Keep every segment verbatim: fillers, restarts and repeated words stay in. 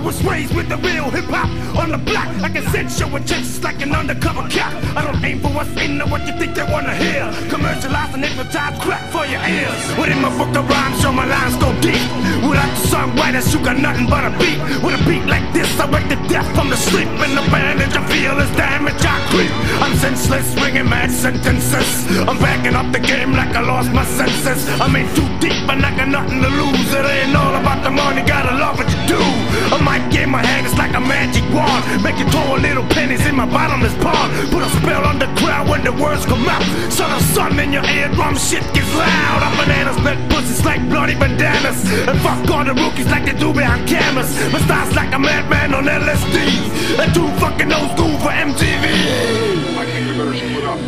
was raised with the real hip-hop on the block. I can sense your intentions like an undercover cop. I don't aim for what's in or what you think they wanna hear. Commercialize and hypnotize crack for your ears. Within my book of rhymes, show my lines go deep. Without the songwriters, you got nothing but a beat. With a beat like this, I wake the death from the sleep. And the bandage I feel is damage I creep. I'm senseless, swinging mad sentences. I'm backing up the game like I lost my senses. I'm in too deep, but I got nothing to lose. It ain't all about the money, gotta love what you do. A mic in my hand is like a magic wand, making tall little pennies in my bottomless pond. Put a spell on the crowd when the words come out. Son of sun in your eardrum, shit gets loud. I'm bananas, make pussies like bloody bandanas. And fuck all the rookies like they do behind cameras. My style's like a madman on L S D. And too fucking old school for M T V. I think we better split up.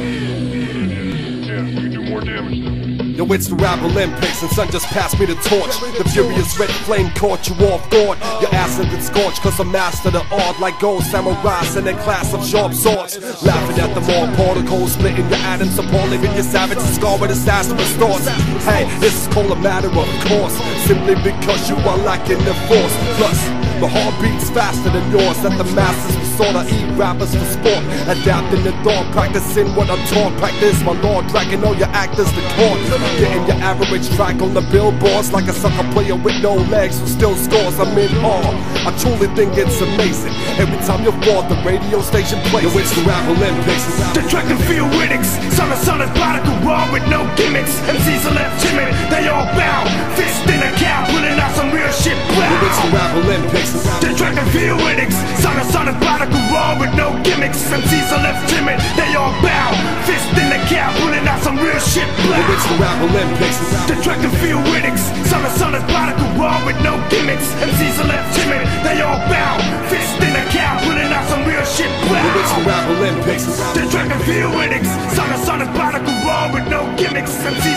Yeah, we can do more damage now. Yo, it's the Rap Olympics, and son just passed me the torch. The furious red flame caught you off guard. Your ass had been scorched, cause I mastered the art. Like gold samurais in a class of sharp swords. Laughing at the more particles, splitting your atoms apart, leaving your savage scar with disastrous thoughts. Hey, this is called a matter of course, simply because you are lacking the force. Plus, the heart beats faster than yours. That the masses resort to eat rappers for sport. Adapting the thought, practicing what I'm taught. Practice my lord, dragging all your actors to court. Getting your average track on the billboards. Like a sucker player with no legs who still scores. I'm in awe, I truly think it's amazing. Every time you fall, the radio station plays. Yo, it's the Rap Olympics. The track and field Winnix. Son of son is prodigal, raw with no gimmicks. M Cs are left timid, they all bow. Fist in a cow, pulling out some real shit. Wow. Yo, it's the Rap Olympics. The track and field Winnix. Son of son is prodigal, raw with no gimmicks. M Cs are left timid, they all bow. Fist in the cow, pulling out some real shit. Wow. Yo, it's the Rap Olympics. The track and field Winnix. Son of son is prodigal, raw with no gimmicks. M Cs are left timid, they all bow. Fist in the cow, pulling out some real shit. Wow. Yo, it's the Rap Olympics. The track and field Winnix. Son of son is prodigal, raw with no gimmicks. M Cs